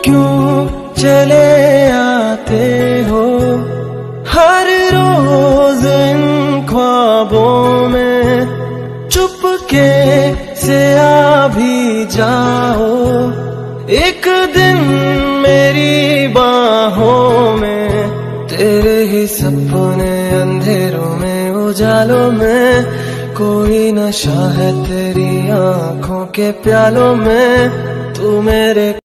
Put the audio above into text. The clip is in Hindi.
क्यों चले आते हो हर रोज इन ख्वाबों में, चुपके से आ भी जाओ एक दिन मेरी बाहों में। तेरे ही सपने अंधेरों में उजालों में, कोई नशा है तेरी आंखों के प्यालों में। तू मेरे